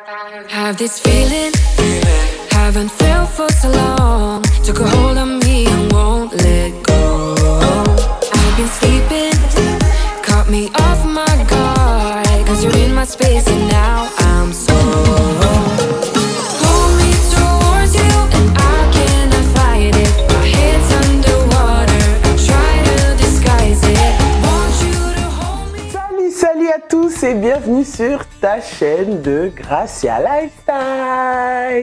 Have this feeling, haven't felt for so long. Took a hold on me and won't let go. I've been sleeping, caught me off my guard. Cause you're in my space and now I'm so. Pull me towards you and I cannot fight it. My head's underwater, I try to disguise it. Want you to hold me. Salut à tous et bienvenue sur ta chaîne de Gracia Lifestyle.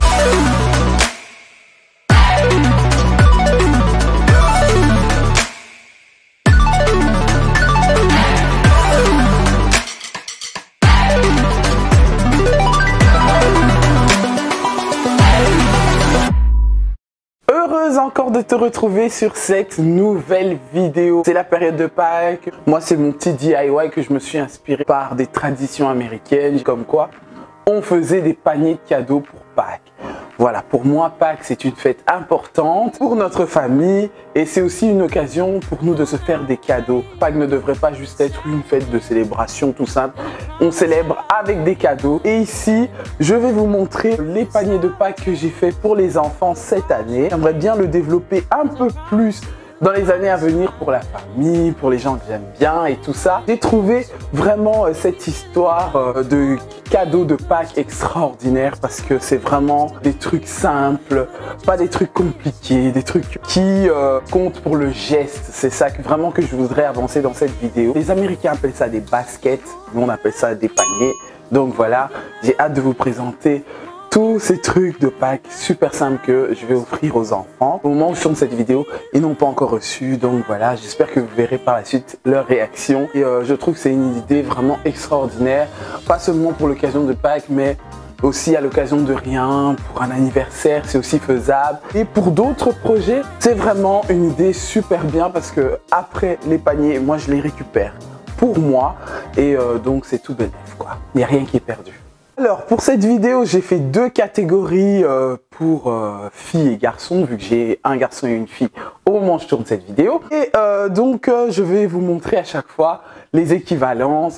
Heureuse encore de te retrouver sur cette nouvelle vidéo. C'est la période de Pâques. Moi, c'est mon petit DIY que je me suis inspiré par des traditions américaines. Comme quoi, on faisait des paniers de cadeaux pour Pâques. Voilà, pour moi, Pâques, c'est une fête importante pour notre famille et c'est aussi une occasion pour nous de se faire des cadeaux. Pâques ne devrait pas juste être une fête de célébration tout simple. On célèbre avec des cadeaux. Et ici, je vais vous montrer les paniers de Pâques que j'ai fait pour les enfants cette année. J'aimerais bien le développer un peu plus dans les années à venir pour la famille, pour les gens que j'aime bien et tout ça. J'ai trouvé vraiment cette histoire de cadeaux de Pâques extraordinaire parce que c'est vraiment des trucs simples, pas des trucs compliqués, des trucs qui comptent pour le geste. C'est ça vraiment que je voudrais avancer dans cette vidéo. Les Américains appellent ça des baskets, nous on appelle ça des paniers. Donc voilà, j'ai hâte de vous présenter tous ces trucs de Pâques super simples que je vais offrir aux enfants. Au moment où je tourne cette vidéo, ils n'ont pas encore reçu. Donc voilà, j'espère que vous verrez par la suite leur réaction. Et je trouve que c'est une idée vraiment extraordinaire. Pas seulement pour l'occasion de Pâques, mais aussi à l'occasion de rien, pour un anniversaire, c'est aussi faisable. Et pour d'autres projets, c'est vraiment une idée super bien parce que après les paniers, moi je les récupère pour moi. Et donc c'est tout bénef quoi. Il n'y a rien qui est perdu. Alors pour cette vidéo j'ai fait deux catégories pour filles et garçons vu que j'ai un garçon et une fille au moment où je tourne cette vidéo et donc je vais vous montrer à chaque fois les équivalences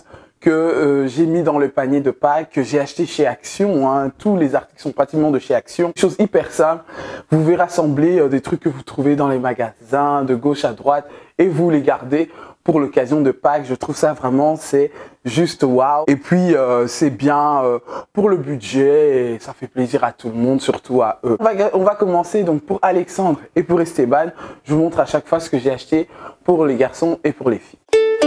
que j'ai mis dans le panier de Pâques que j'ai acheté chez Action, hein. Tous les articles sont pratiquement de chez Action, chose hyper simple, vous pouvez rassembler des trucs que vous trouvez dans les magasins de gauche à droite et vous les gardez pour l'occasion de Pâques. Je trouve ça vraiment, c'est juste waouh. Et puis c'est bien pour le budget et ça fait plaisir à tout le monde, surtout à eux. On va commencer donc pour Alexandre et pour Esteban. Je vous montre à chaque fois ce que j'ai acheté pour les garçons et pour les filles.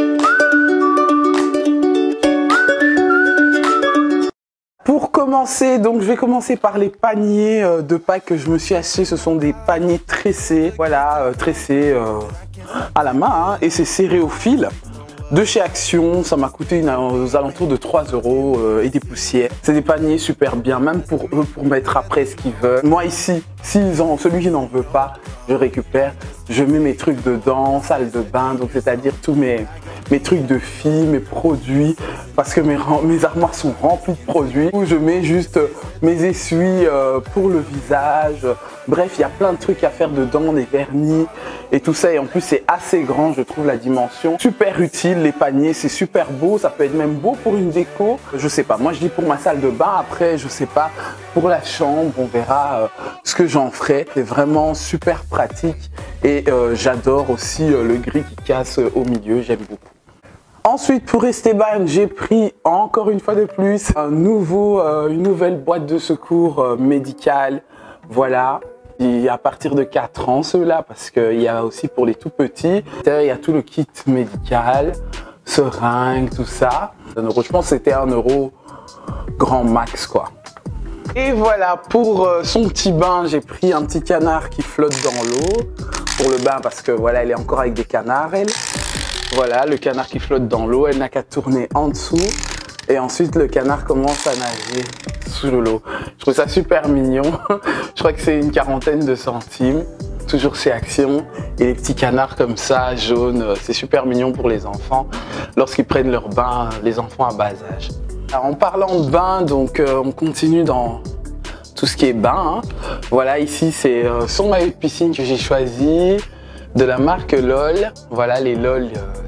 Pour commencer, donc je vais commencer par les paniers de Pâques que je me suis acheté. Ce sont des paniers tressés, voilà, tressés à la main hein, et c'est serré au fil. De chez Action, ça m'a coûté aux alentours de 3 € et des poussières. C'est des paniers super bien, même pour eux, pour mettre après ce qu'ils veulent. Moi ici, celui qui n'en veut pas, je récupère, je mets mes trucs dedans, salle de bain, donc c'est-à-dire tous mes trucs de filles, mes produits, parce que mes armoires sont remplies de produits. Où je mets juste mes essuies pour le visage. Bref, il y a plein de trucs à faire dedans, des vernis et tout ça. Et en plus, c'est assez grand, je trouve la dimension. Super utile, les paniers, c'est super beau. Ça peut être même beau pour une déco. Je sais pas, moi je dis pour ma salle de bain. Après, je sais pas, pour la chambre, on verra ce que j'en ferai. C'est vraiment super pratique. Et j'adore aussi le gris qui casse au milieu, j'aime beaucoup. Ensuite, pour Esteban, j'ai pris encore une fois de plus une nouvelle boîte de secours médicale. Voilà, et à partir de 4 ans, ceux-là, parce qu'il y a aussi pour les tout petits. Il y a tout le kit médical, seringue, tout ça. Je pense que c'était 1 € grand max, quoi. Et voilà, pour son petit bain, j'ai pris un petit canard qui flotte dans l'eau. Pour le bain, parce que voilà, elle est encore avec des canards, elle. Voilà, le canard qui flotte dans l'eau, elle n'a qu'à tourner en dessous. Et ensuite, le canard commence à nager sous l'eau. Je trouve ça super mignon. Je crois que c'est une 40aine de centimes. Toujours chez Action. Et les petits canards comme ça, jaunes, c'est super mignon pour les enfants. Lorsqu'ils prennent leur bain, les enfants à bas âge. Alors, en parlant de bain, donc on continue dans tout ce qui est bain. Hein. Voilà, ici, c'est son maillot de piscine que j'ai choisi. De la marque LOL, voilà les LOL,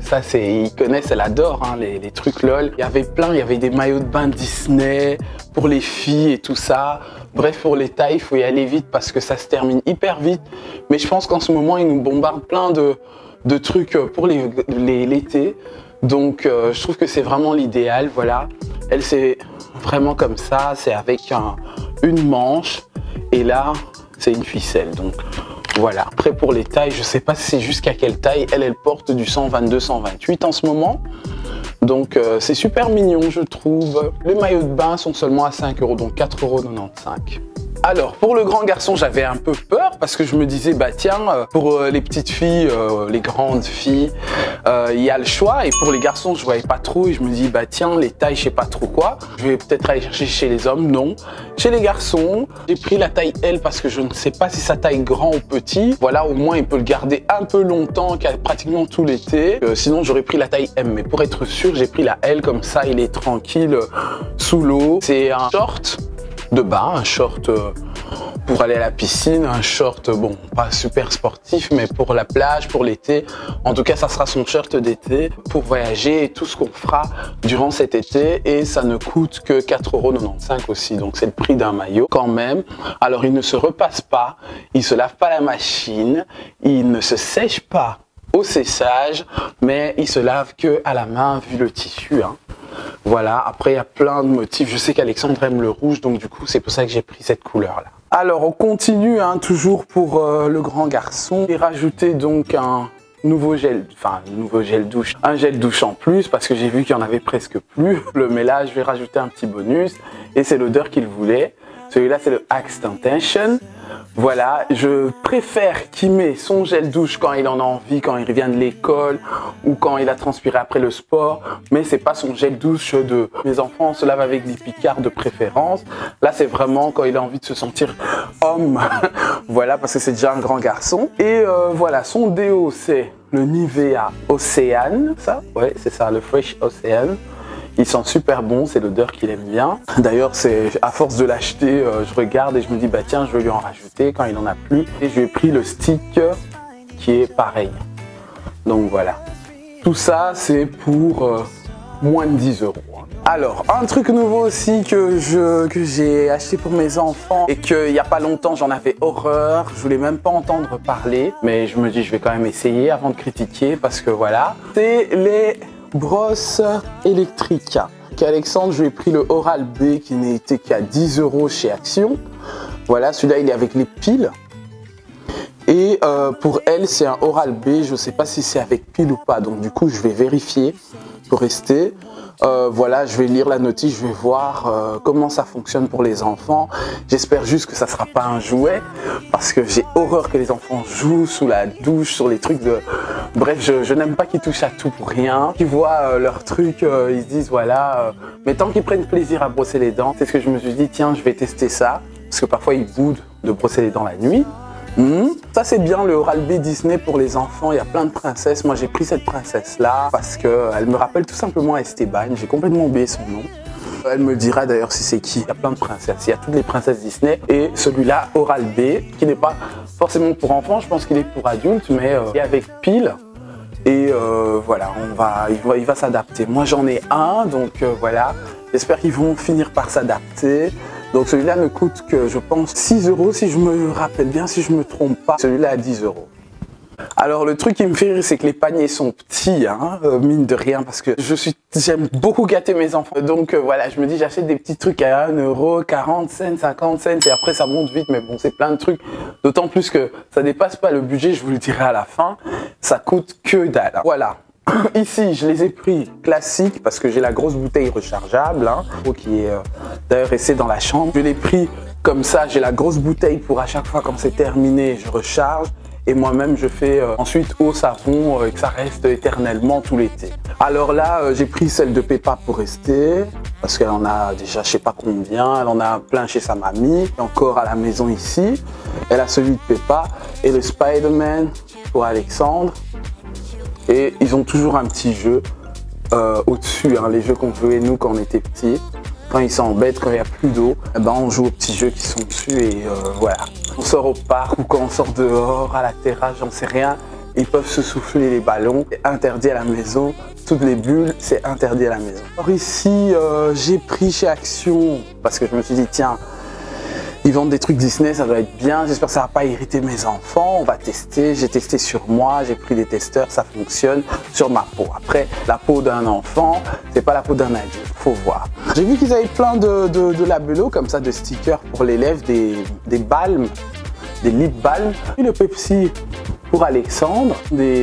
ça, ils connaissent, elle adore hein, les trucs LOL. Il y avait plein, il y avait des maillots de bain Disney pour les filles et tout ça. Bref, pour les tailles, il faut y aller vite parce que ça se termine hyper vite. Mais je pense qu'en ce moment, ils nous bombardent plein de trucs pour l'été. Donc, je trouve que c'est vraiment l'idéal. Voilà, elle, c'est vraiment comme ça. C'est avec une manche. Et là, c'est une ficelle. Donc, voilà. Après, pour les tailles, je sais pas si c'est jusqu'à quelle taille. Elle porte du 122, 128 en ce moment. Donc, c'est super mignon, je trouve. Les maillots de bain sont seulement à 5 €, donc 4,95 €. Alors, pour le grand garçon, j'avais un peu peur parce que je me disais, bah tiens, pour les petites filles, les grandes filles, il y a le choix. Et pour les garçons, je voyais pas trop et je me dis, bah tiens, les tailles, je sais pas trop quoi. Je vais peut-être aller chercher chez les hommes. Non. Chez les garçons, j'ai pris la taille L parce que je ne sais pas si ça taille grand ou petit. Voilà, au moins, il peut le garder un peu longtemps, pratiquement tout l'été. Sinon, j'aurais pris la taille M. Mais pour être sûr, j'ai pris la L comme ça, il est tranquille sous l'eau. C'est un short de bain, un short pour aller à la piscine, un short, bon, pas super sportif, mais pour la plage, pour l'été. En tout cas, ça sera son shirt d'été pour voyager et tout ce qu'on fera durant cet été. Et ça ne coûte que 4,95 € aussi. Donc, c'est le prix d'un maillot quand même. Alors, il ne se repasse pas, il se lave pas la machine, il ne se sèche pas au séchage, mais il se lave que à la main vu le tissu, hein. Voilà, après il y a plein de motifs. Je sais qu'Alexandre aime le rouge, donc du coup c'est pour ça que j'ai pris cette couleur là. Alors on continue, hein, toujours pour le grand garçon. J'ai rajouté donc un nouveau gel, douche. Un gel douche en plus parce que j'ai vu qu'il y en avait presque plus. Mais là je vais rajouter un petit bonus et c'est l'odeur qu'il voulait. Celui-là c'est le Axe Temptation. Voilà, je préfère qu'il met son gel douche quand il en a envie, quand il revient de l'école ou quand il a transpiré après le sport. Mais c'est pas son gel douche de mes enfants se lavent avec des Picard de préférence. Là, c'est vraiment quand il a envie de se sentir homme. Voilà, parce que c'est déjà un grand garçon. Et voilà, son déo, c'est le Nivea Ocean. Ça, ouais, c'est ça, le Fresh Ocean. Il sent super bon, c'est l'odeur qu'il aime bien. D'ailleurs, c'est à force de l'acheter, je regarde et je me dis, bah tiens, je vais lui en rajouter quand il n'en a plus. Et je lui ai pris le stick qui est pareil. Donc voilà. Tout ça, c'est pour moins de 10 €. Alors, un truc nouveau aussi que j'ai acheté pour mes enfants et qu'il n'y a pas longtemps, j'en avais horreur. Je voulais même pas entendre parler. Mais je me dis, je vais quand même essayer avant de critiquer parce que voilà. C'est les brosse électrique. Alexandre, je lui ai pris le Oral-B qui n'était qu'à 10 € chez Action. Voilà, celui-là il est avec les piles. Et pour elle, c'est un Oral-B. Je ne sais pas si c'est avec pile ou pas. Donc du coup, je vais vérifier pour rester. Voilà, je vais lire la notice, je vais voir comment ça fonctionne pour les enfants. J'espère juste que ça ne sera pas un jouet parce que j'ai horreur que les enfants jouent sous la douche, sur les trucs de... Bref, je n'aime pas qu'ils touchent à tout pour rien. Ils voient leurs trucs, ils se disent voilà, mais tant qu'ils prennent plaisir à brosser les dents, c'est ce que je me suis dit, tiens, je vais tester ça. Parce que parfois ils boudent de brosser les dents la nuit. Ça c'est bien le Oral-B Disney pour les enfants, il y a plein de princesses. Moi j'ai pris cette princesse là parce qu'elle me rappelle tout simplement Esteban, j'ai complètement oublié son nom. Elle me dira d'ailleurs si c'est qui. Il y a plein de princesses, il y a toutes les princesses Disney et celui-là Oral-B qui n'est pas forcément pour enfants, je pense qu'il est pour adultes mais il est avec pile. Et voilà, il va s'adapter. Moi j'en ai un donc voilà, j'espère qu'ils vont finir par s'adapter. Donc celui-là ne coûte que, je pense, 6 € si je me rappelle bien, si je ne me trompe pas. Celui-là à 10 €. Alors le truc qui me fait rire, c'est que les paniers sont petits, hein, mine de rien, parce que j'aime beaucoup gâter mes enfants. Donc voilà, je me dis j'achète des petits trucs à 1 €, 40 cents, 50 cents, et après ça monte vite, mais bon, c'est plein de trucs. D'autant plus que ça dépasse pas le budget, je vous le dirai à la fin. Ça coûte que dalle. Voilà. Ici, je les ai pris classiques parce que j'ai la grosse bouteille rechargeable, hein, qui est d'ailleurs restée dans la chambre. Je l'ai pris comme ça, j'ai la grosse bouteille pour à chaque fois quand c'est terminé, je recharge. Et moi-même, je fais ensuite eau, savon, et que ça reste éternellement tout l'été. Alors là, j'ai pris celle de Peppa pour rester, parce qu'elle en a déjà je sais pas combien, elle en a plein chez sa mamie, et encore à la maison ici. Elle a celui de Peppa et le Spider-Man pour Alexandre. Et ils ont toujours un petit jeu au-dessus, hein, les jeux qu'on jouait nous quand on était petits. Quand ils s'embêtent, quand il n'y a plus d'eau, eh ben on joue aux petits jeux qui sont dessus et voilà. On sort au parc ou quand on sort dehors, à la terrasse, j'en sais rien. Ils peuvent se souffler les ballons, c'est interdit à la maison. Toutes les bulles, c'est interdit à la maison. Alors ici, j'ai pris chez Action parce que je me suis dit, tiens, ils vendent des trucs Disney, ça doit être bien. J'espère que ça ne va pas irriter mes enfants. On va tester. J'ai testé sur moi, j'ai pris des testeurs, ça fonctionne sur ma peau. Après, la peau d'un enfant, c'est pas la peau d'un adulte, faut voir. J'ai vu qu'ils avaient plein de labellos comme ça, de stickers pour les lèvres, des balms, des lip balms. Et le Pepsi pour Alexandre,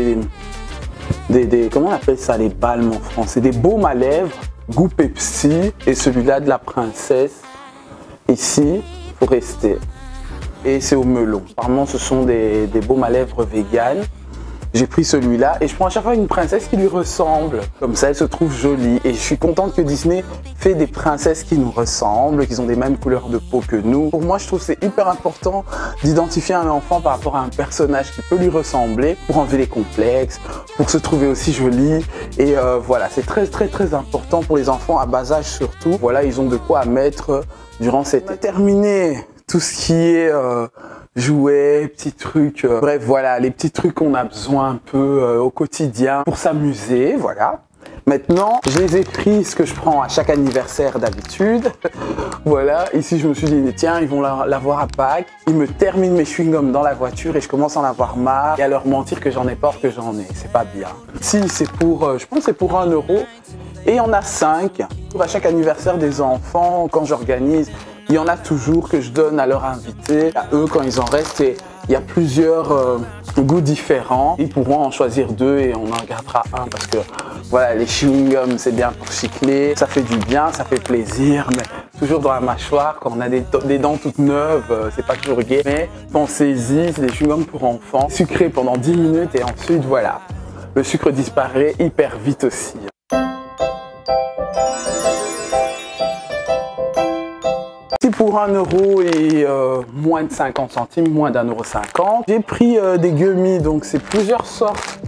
comment on appelle ça, les balms en français, des baumes à lèvres, goût Pepsi, et celui-là de la princesse, ici, pour rester. Et c'est au melon. Apparemment, ce sont des baumes à lèvres vegan. J'ai pris celui-là et je prends à chaque fois une princesse qui lui ressemble. Comme ça, elle se trouve jolie. Et je suis contente que Disney fait des princesses qui nous ressemblent, qui ont des mêmes couleurs de peau que nous. Pour moi, je trouve que c'est hyper important d'identifier un enfant par rapport à un personnage qui peut lui ressembler pour enlever les complexes, pour se trouver aussi joli. Et voilà, c'est très important pour les enfants à bas âge surtout. Voilà, ils ont de quoi à mettre durant cet été. On a terminé tout ce qui est jouets, petits trucs, bref voilà, les petits trucs qu'on a besoin un peu au quotidien pour s'amuser, voilà. Maintenant, je les ai pris, ce que je prends à chaque anniversaire d'habitude. Voilà, ici je me suis dit, tiens, ils vont l'avoir à Pâques. Ils me terminent mes chewing-gums dans la voiture et je commence à en avoir marre et à leur mentir que j'en ai pas or que j'en ai, c'est pas bien. Si, c'est pour, je pense que c'est pour 1 €. Et il y en a 5 pour à chaque anniversaire des enfants, quand j'organise. Il y en a toujours que je donne à leurs invités, à eux quand ils en restent. Et il y a plusieurs goûts différents. Ils pourront en choisir 2 et on en gardera un parce que voilà, les chewing-gums c'est bien pour chicler, ça fait du bien, ça fait plaisir, mais toujours dans la mâchoire, quand on a des dents toutes neuves, c'est pas toujours gai. Mais pensez-y, c'est des chewing-gums pour enfants, sucrés pendant 10 minutes et ensuite voilà, le sucre disparaît hyper vite aussi. Pour 1 € et moins de 50 centimes, moins d'1,50 €. J'ai pris des gummies, donc c'est plusieurs sortes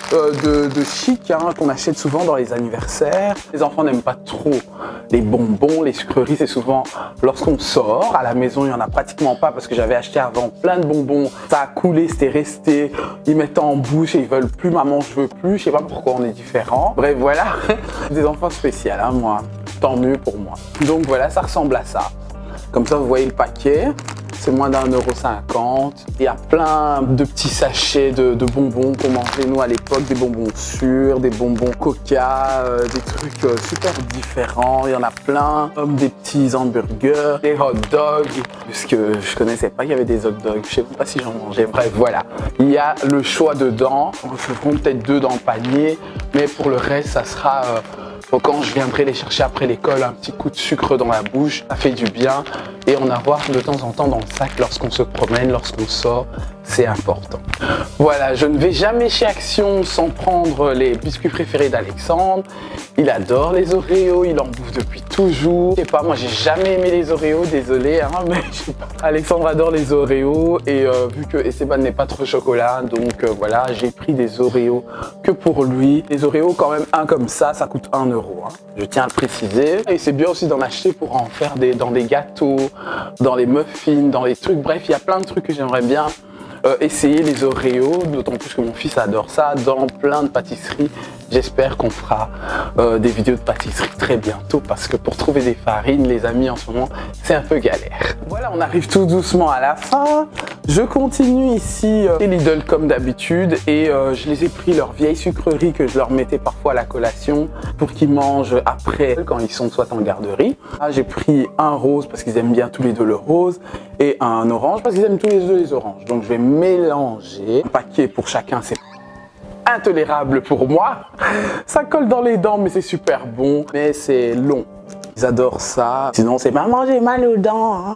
de chic hein, qu'on achète souvent dans les anniversaires. Les enfants n'aiment pas trop les bonbons, les sucreries, c'est souvent lorsqu'on sort. À la maison, il n'y en a pratiquement pas parce que j'avais acheté avant plein de bonbons. Ça a coulé, c'était resté. Ils mettent en bouche et ils veulent plus. Maman, je veux plus. Je sais pas pourquoi on est différents. Bref, voilà. Des enfants spéciaux, hein, moi. Tant mieux pour moi. Donc voilà, ça ressemble à ça. Comme ça, vous voyez le paquet, c'est moins d'1,50 €. Il y a plein de petits sachets de bonbons qu'on mangeait nous à l'époque, des bonbons sûrs, des bonbons coca, des trucs super différents. Il y en a plein, comme des petits hamburgers, des hot dogs, puisque je connaissais pas qu'il y avait des hot dogs, je sais pas si j'en mangeais. Bref, voilà. Il y a le choix dedans. On fera peut-être 2 dans le panier, mais pour le reste, ça sera quand je viendrai les chercher après l'école, un petit coup de sucre dans la bouche, ça fait du bien. Et en avoir de temps en temps dans le sac lorsqu'on se promène, lorsqu'on sort, c'est important. Voilà, je ne vais jamais chez Action sans prendre les biscuits préférés d'Alexandre. Il adore les Oreos, il en bouffe depuis toujours. Je sais pas, moi j'ai jamais aimé les Oreos, désolé, hein, mais je sais pas. Alexandre adore les Oreos et vu que Esteban n'est pas trop chocolat, donc voilà, j'ai pris des Oreos que pour lui. Les Oreos, quand même, un comme ça coûte 1 €. Hein. Je tiens à le préciser. Et c'est bien aussi d'en acheter pour en faire dans des gâteaux, dans les muffins, dans les trucs. Bref, il y a plein de trucs que j'aimerais bien essayer, les Oreos, d'autant plus que mon fils adore ça, dans plein de pâtisseries. J'espère qu'on fera des vidéos de pâtisserie très bientôt parce que pour trouver des farines, les amis, en ce moment, c'est un peu galère. Voilà, on arrive tout doucement à la fin. Je continue ici chez Lidl comme d'habitude et je les ai pris leur vieille sucrerie que je leur mettais parfois à la collation pour qu'ils mangent après quand ils sont soit en garderie. J'ai pris un rose parce qu'ils aiment bien tous les deux le rose et un orange parce qu'ils aiment tous les deux les oranges. Donc je vais mélanger. Un paquet pour chacun, c'est intolérable pour moi. Ça colle dans les dents mais c'est super bon. Mais c'est long. Ils adorent ça. Sinon c'est maman j'ai mal aux dents. Hein.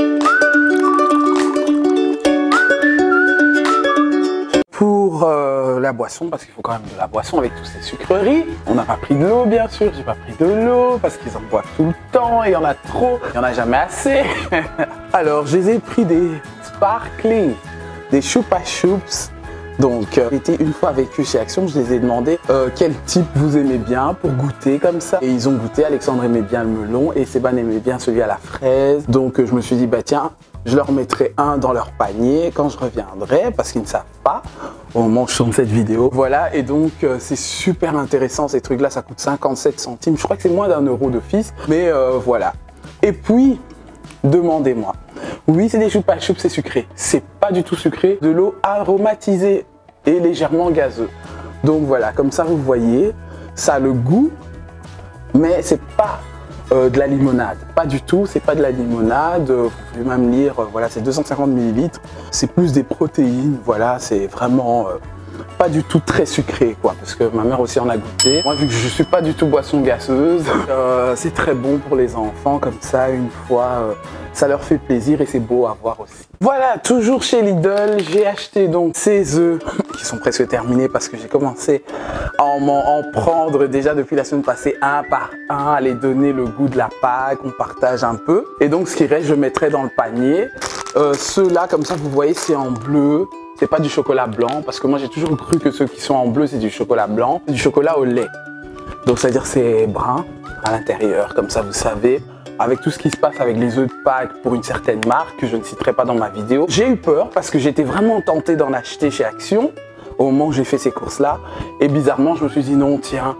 Pour la boisson, parce qu'il faut quand même de la boisson avec toutes ces sucreries. On n'a pas pris de l'eau bien sûr, j'ai pas pris de l'eau parce qu'ils en boivent tout le temps et il y en a trop, il n'y en a jamais assez. Alors je les ai pris des sparkling, des Chupa Chups. Donc j'étais une fois avec eux chez Action, je les ai demandé quel type vous aimez bien pour goûter comme ça. Et ils ont goûté, Alexandre aimait bien le melon et Seban aimait bien celui à la fraise. Donc je me suis dit bah tiens, je leur mettrai un dans leur panier quand je reviendrai parce qu'ils ne savent pas. au moment où je tourne cette vidéo. Voilà, et donc c'est super intéressant ces trucs-là, ça coûte 57 centimes. Je crois que c'est moins d'1 euro d'office, mais voilà. Et puis, demandez-moi. Oui, c'est des Chupa Chups, c'est sucré. C'est pas du tout sucré, de l'eau aromatisée et légèrement gazeux. Donc voilà, comme ça vous voyez, ça a le goût, mais c'est pas de la limonade. Pas du tout, c'est pas de la limonade. Vous pouvez même lire, voilà, c'est 250 ml. C'est plus des protéines, voilà, c'est vraiment pas du tout très sucré, quoi, parce que ma mère aussi en a goûté. Moi, vu que je suis pas du tout boisson gazeuse, c'est très bon pour les enfants, comme ça, une fois, ça leur fait plaisir et c'est beau à voir aussi. Voilà, toujours chez Lidl, j'ai acheté donc ces œufs qui sont presque terminés parce que j'ai commencé à en prendre déjà depuis la semaine passée un par un, à les donner le goût de la Pâques, on partage un peu. Et donc ce qui reste, je mettrai dans le panier. Ceux-là, comme ça, vous voyez, c'est en bleu. C'est pas du chocolat blanc parce que moi j'ai toujours cru que ceux qui sont en bleu c'est du chocolat blanc, c'est du chocolat au lait. Donc c'est à dire c'est brun à l'intérieur, comme ça vous savez. Avec tout ce qui se passe avec les œufs de Pâques pour une certaine marque que je ne citerai pas dans ma vidéo, j'ai eu peur parce que j'étais vraiment tenté d'en acheter chez Action au moment où j'ai fait ces courses là et bizarrement je me suis dit non tiens,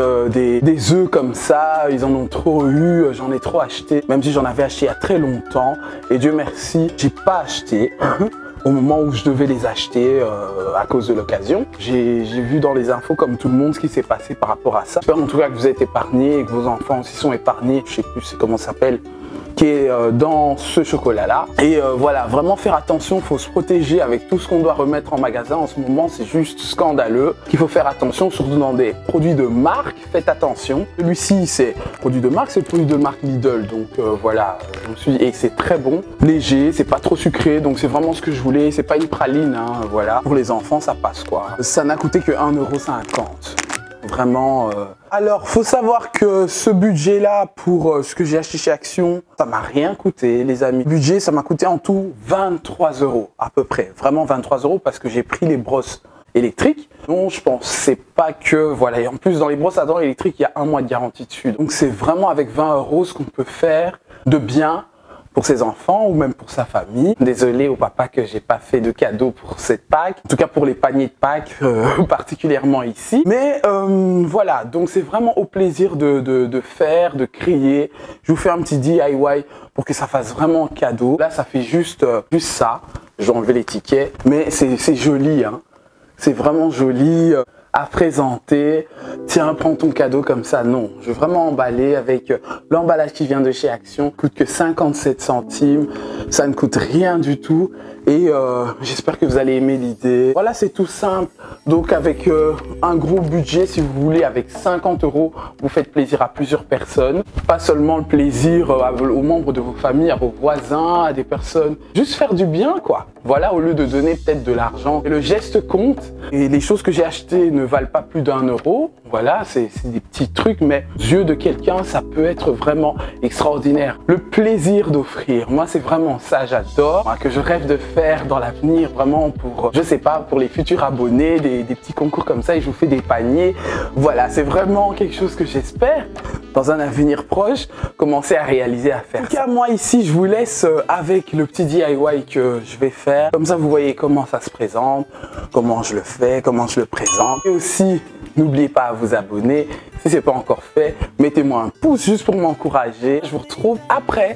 des œufs comme ça, ils en ont trop eu, j'en ai trop acheté, même si j'en avais acheté il y a très longtemps et Dieu merci, j'ai pas acheté. Au moment où je devais les acheter à cause de l'occasion. J'ai vu dans les infos comme tout le monde ce qui s'est passé par rapport à ça. J'espère en tout cas que vous êtes épargnés et que vos enfants aussi sont épargnés. Je sais plus comment ça s'appelle, qui est dans ce chocolat-là. Et voilà, vraiment faire attention, il faut se protéger avec tout ce qu'on doit remettre en magasin. En ce moment, c'est juste scandaleux. Il faut faire attention, surtout dans des produits de marque. Faites attention. Celui-ci, c'est produit de marque, c'est le produit de marque Lidl. Donc voilà, je me suis dit, et c'est très bon, léger, c'est pas trop sucré. Donc c'est vraiment ce que je voulais. C'est pas une praline, hein, voilà. Pour les enfants, ça passe quoi. Ça n'a coûté que 1,50 €. Vraiment. Alors, faut savoir que ce budget-là, pour ce que j'ai acheté chez Action, ça m'a rien coûté, les amis. Le budget, ça m'a coûté en tout 23 € à peu près. Vraiment 23 € parce que j'ai pris les brosses électriques. Donc, je pense c'est pas que voilà. Et en plus, dans les brosses à dents électriques, il y a 1 mois de garantie dessus. Donc, c'est vraiment avec 20 € ce qu'on peut faire de bien pour ses enfants ou même pour sa famille. Désolé au papa que j'ai pas fait de cadeau pour cette Pâques, en tout cas pour les paniers de Pâques particulièrement ici. Mais voilà, donc c'est vraiment au plaisir de faire, de créer. Je vous fais un petit DIY pour que ça fasse vraiment cadeau. Là ça fait juste ça, je vais enlever l'étiquette, mais c'est joli, hein. C'est vraiment joli à présenter. Tiens, prends ton cadeau comme ça. Non, je vais vraiment emballer avec l'emballage qui vient de chez Action. Coûte que 57 centimes. Ça ne coûte rien du tout. Et j'espère que vous allez aimer l'idée. Voilà, c'est tout simple. Donc avec un gros budget, si vous voulez, avec 50 €, vous faites plaisir à plusieurs personnes. Pas seulement le plaisir aux membres de vos familles, à vos voisins, à des personnes. Juste faire du bien, quoi. Voilà, au lieu de donner peut-être de l'argent. Et le geste compte. Et les choses que j'ai achetées ne valent pas plus d'1 €. Voilà, c'est des petits trucs, mais aux yeux de quelqu'un, ça peut être vraiment extraordinaire. Le plaisir d'offrir, moi, c'est vraiment ça, j'adore. Moi, que je rêve de faire dans l'avenir, vraiment pour, je sais pas, pour les futurs abonnés, des petits concours comme ça, et je vous fais des paniers. Voilà, c'est vraiment quelque chose que j'espère, dans un avenir proche, commencer à réaliser, à faire. En tout cas, moi, ici, je vous laisse avec le petit DIY que je vais faire. Comme ça, vous voyez comment ça se présente, comment je le fais, comment je le présente. Et aussi, n'oubliez pas à vous abonner. Si ce n'est pas encore fait, mettez-moi un pouce juste pour m'encourager. Je vous retrouve après.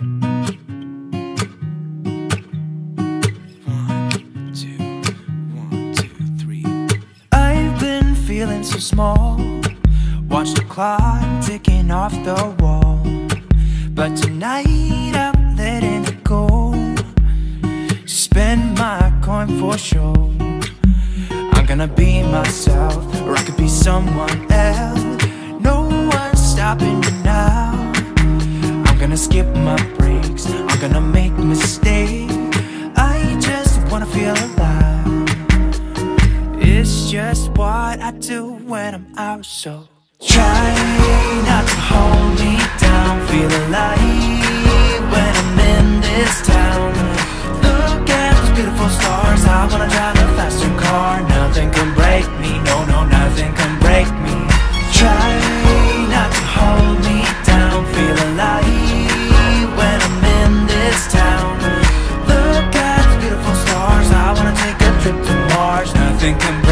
I've been feeling so small. Watch the clock ticking off the wall. But tonight I'm letting it go. Spend my coin for sure. I'm gonna be myself, or I could be someone else. No one's stopping me now. I'm gonna skip my breaks, I'm gonna make mistakes. I just wanna feel alive. It's just what I do when I'm out, so try not to hold me down. Feel alive when I'm in this town. Look at those beautiful stars, I wanna drive a faster car. Nothing can break me, no, no, nothing can break me. Try not to hold me down. Feel alive when I'm in this town. Look at the beautiful stars, I wanna take a trip to Mars. Nothing can break me.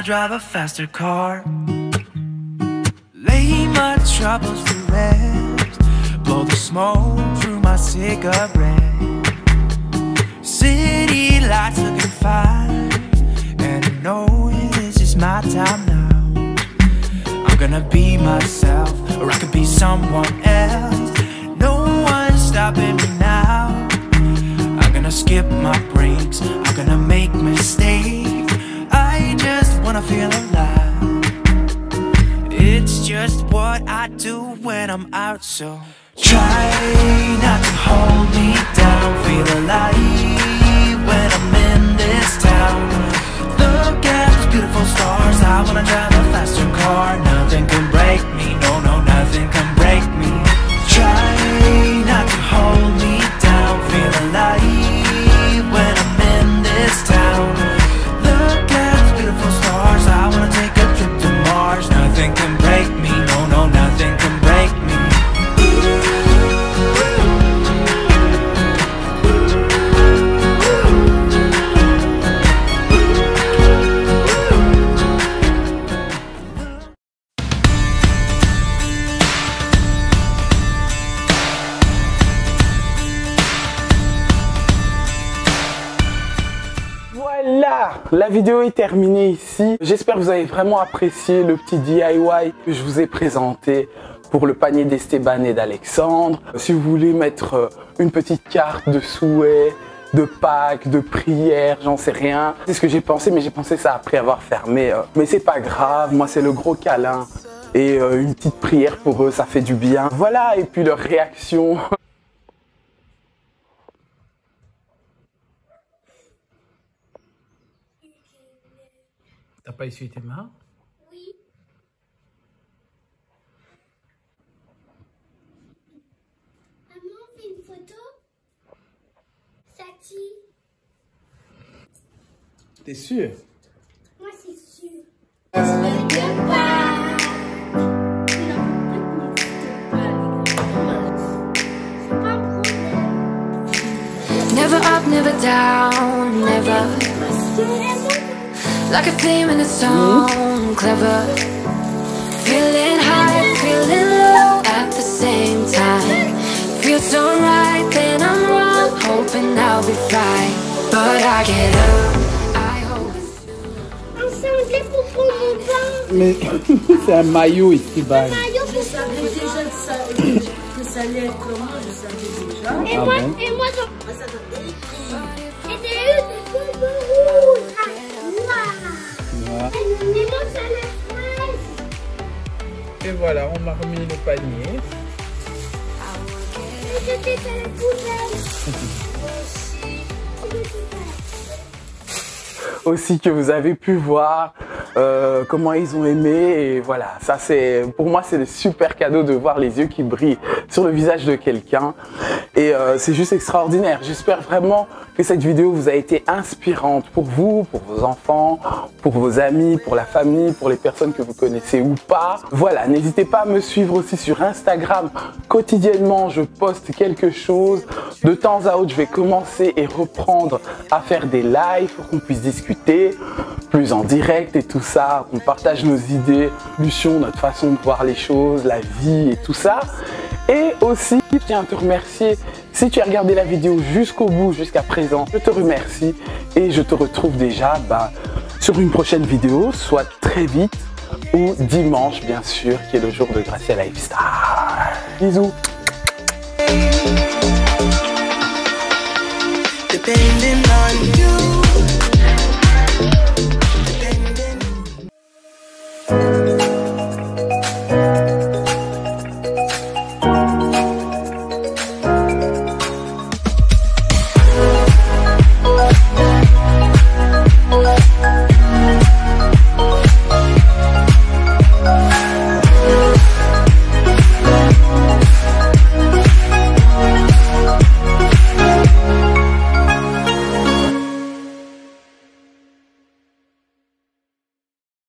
drive a faster car. Lay my troubles to rest. Blow the smoke through my cigarette. City lights looking fine, and I know this is my time now. I'm gonna be myself, or I could be someone else. No one's stopping me now. I'm gonna skip my breaks, I'm gonna make mistakes. I just wanna feel alive. It's just what I do when I'm out, so try not to hold me down. Feel alive when I'm in this town. Look at those beautiful stars. I wanna drive a faster car. Nothing can break me, no, no, nothing can break me. Try not to hold me down. Feel alive when I'm in this town. Look at those beautiful stars. I wanna take a trip to Mars. Nothing can break me, no, no, nothing can break me. Voilà, la vidéo est terminée ici. J'espère que vous avez vraiment apprécié le petit DIY que je vous ai présenté pour le panier d'Esteban et d'Alexandre. Si vous voulez mettre une petite carte de souhait, de Pâques, de prière, j'en sais rien. C'est ce que j'ai pensé, mais j'ai pensé ça après avoir fermé. Mais c'est pas grave, moi c'est le gros câlin. Et une petite prière pour eux, ça fait du bien. Voilà, et puis leur réaction. T'as pas essuyé tes mains? Oui. Maman, on fait une photo? Sati? T'es sûr? Moi, c'est sûr. Je veux pas. C'est pas un problème. Never up, never down, never. Like a theme in a song, clever. Feeling high, feeling low at the same time. Feels so right, then I'm wrong. Hoping I'll be fine, but I get up. I hope. Ensemble pour prendre mon pain. Mais c'est un maillot ici, bas. Maillot pour Je savais déjà que ça allait être comment, je savais déjà. Et Ah moi, bon? et moi, Ça doit être et c'est eux des cheveux rouges. Voilà. Et moi, ça la fraise. Et voilà, on m'a remis le panier. Et je t'ai fait la poubelle. Moi aussi. Aussi que vous avez pu voir comment ils ont aimé, et voilà, ça c'est pour moi c'est le super cadeau de voir les yeux qui brillent sur le visage de quelqu'un, et c'est juste extraordinaire. J'espère vraiment que cette vidéo vous a été inspirante pour vous, pour vos enfants, pour vos amis, pour la famille, pour les personnes que vous connaissez ou pas. Voilà, n'hésitez pas à me suivre aussi sur Instagram. Quotidiennement je poste quelque chose, de temps à autre je vais commencer et reprendre à faire des lives pour qu'on puisse discuter plus en direct et tout ça, qu'on partage nos idées, notre façon de voir les choses, la vie et tout ça. Et aussi, je tiens à te remercier si tu as regardé la vidéo jusqu'au bout, jusqu'à présent. Je te remercie et je te retrouve déjà sur une prochaine vidéo, soit très vite ou dimanche bien sûr, qui est le jour de Gracia Lifestyle. Bisous. Depending on